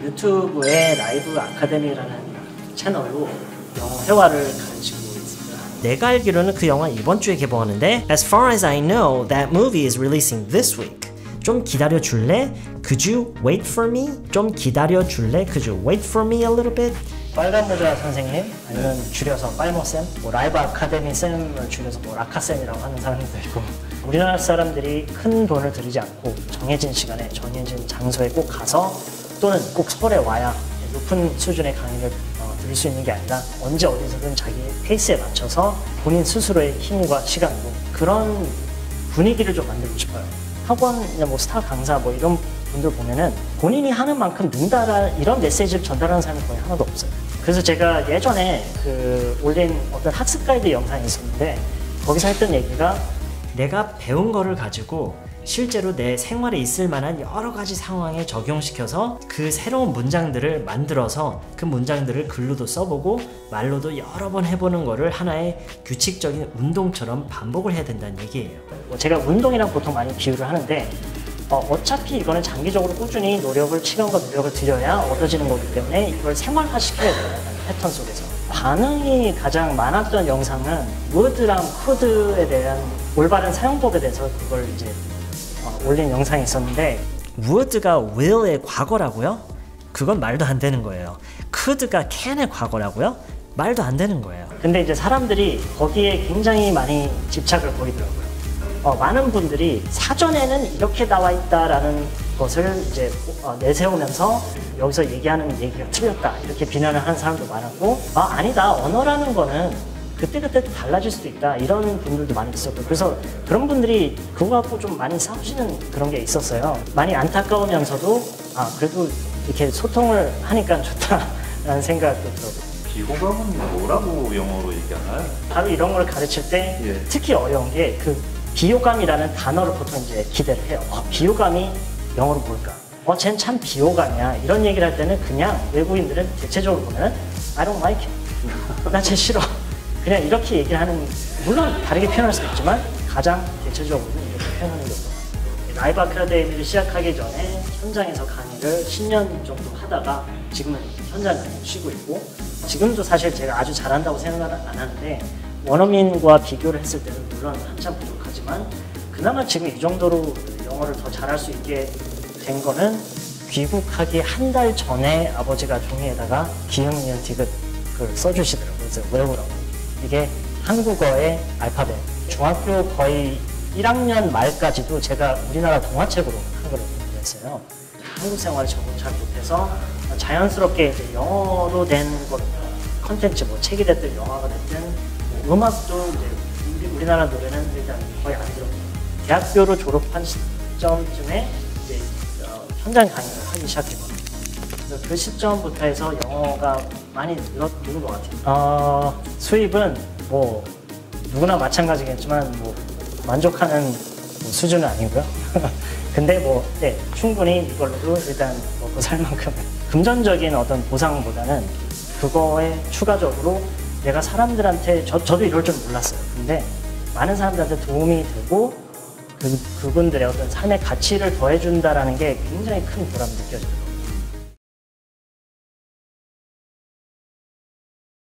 유튜브에 라이브 아카데미라는 채널로 영어 회화를 가르치고 있습니다. 내가 알기로는 그 영화 이번 주에 개봉하는데 As far as I know, that movie is releasing this week. 좀 기다려 줄래? Could you wait for me? 좀 기다려 줄래? Could you wait for me a little bit? 빨간 모자 선생님 아니면 줄여서 빨모쌤, 뭐 라이브 아카데미 쌤을 줄여서 뭐 라카쌤이라고 하는 사람도 있고 우리나라 사람들이 큰 돈을 들이지 않고 정해진 시간에 정해진 장소에 꼭 가서 또는 꼭 서울에 와야 높은 수준의 강의를 들을 수 있는 게 아니라 언제 어디서든 자기 페이스에 맞춰서 본인 스스로의 힘과 시간으로 그런 분위기를 좀 만들고 싶어요. 학원, 뭐 스타 강사 뭐 이런 분들 보면은 본인이 하는 만큼 는다라 이런 메시지를 전달하는 사람이 거의 하나도 없어요. 그래서 제가 예전에 올린 어떤 학습 가이드 영상이 있었는데 거기서 했던 얘기가 내가 배운 거를 가지고 실제로 내 생활에 있을 만한 여러 가지 상황에 적용시켜서 그 새로운 문장들을 만들어서 그 문장들을 글로도 써보고 말로도 여러 번 해보는 거를 하나의 규칙적인 운동처럼 반복을 해야 된다는 얘기예요. 제가 운동이랑 보통 많이 비유를 하는데 어차피 이거는 장기적으로 꾸준히 시간과 노력을 들여야 얻어지는 거기 때문에 이걸 생활화시켜야 돼요. 패턴 속에서. 반응이 가장 많았던 영상은 would랑 could에 대한 올바른 사용법에 대해서 그걸 이제 올린 영상이 있었는데 would가 will의 과거라고요? 그건 말도 안 되는 거예요. could가 can의 과거라고요? 말도 안 되는 거예요. 근데 이제 사람들이 거기에 굉장히 많이 집착을 보이더라고요. 많은 분들이 사전에는 이렇게 나와 있다라는 것을 이제 내세우면서 여기서 얘기하는 얘기가 틀렸다 이렇게 비난을 하는 사람도 많았고 아니다 언어라는 거는 그때그때 달라질 수도 있다 이런 분들도 많이 있었고 그래서 그런 분들이 그거 갖고 좀 많이 싸우시는 그런 게 있었어요. 많이 안타까우면서도 그래도 이렇게 소통을 하니까 좋다라는 생각도 들었고 비호감은 뭐라고 영어로 얘기하나요? 바로 이런 걸 가르칠 때 특히 어려운 게 비호감이라는 단어를 보통 이제 기대를 해요. 비호감이 영어로 뭘까? 쟨 참 비호감이야. 이런 얘기를 할 때는 그냥 외국인들은 대체적으로 보면 I don't like it. 나 쟤 싫어. 그냥 이렇게 얘기를 하는, 물론 다르게 표현할 수도 있지만 가장 대체적으로는 이렇게 표현하는 경우가 많아요. 라이브 아카데미를 시작하기 전에 현장에서 강의를 10년 정도 하다가 지금은 현장 강의를 쉬고 있고 지금도 사실 제가 아주 잘한다고 생각은 안 하는데 원어민과 비교를 했을 때는 물론 한참 부족하지만 그나마 지금 이 정도로 영어를 더 잘할 수 있게 된 거는 귀국하기 한 달 전에 아버지가 종이에다가 기흥, 니은, 디귿 그걸 써주시더라고요. 그래서 외우라고. 이게 한국어의 알파벳. 중학교 거의 1학년 말까지도 제가 우리나라 동화책으로 한글을 공부했어요. 한국 생활을 적응 잘 못해서 자연스럽게 이제 영어로 된 컨텐츠, 뭐 책이 됐든 영화가 됐든 음악도 이제 우리나라 노래는 일단 거의 안 들었고 대학교를 졸업한 시점쯤에 이제 현장 강의를 하기 시작했거든요. 그래서 그 시점부터 해서 영어가 많이 늘은 것 같아요. 수입은 뭐 누구나 마찬가지겠지만 뭐 만족하는 수준은 아니고요. 근데 뭐 충분히 이걸로도 일단 먹고 살 만큼 금전적인 어떤 보상보다는 그거에 추가적으로 내가 사람들한테 저도 이럴 줄 몰랐어요. 근데 많은 사람들한테 도움이 되고 그분들의 어떤 삶의 가치를 더해준다라는 게 굉장히 큰 보람이 느껴져요.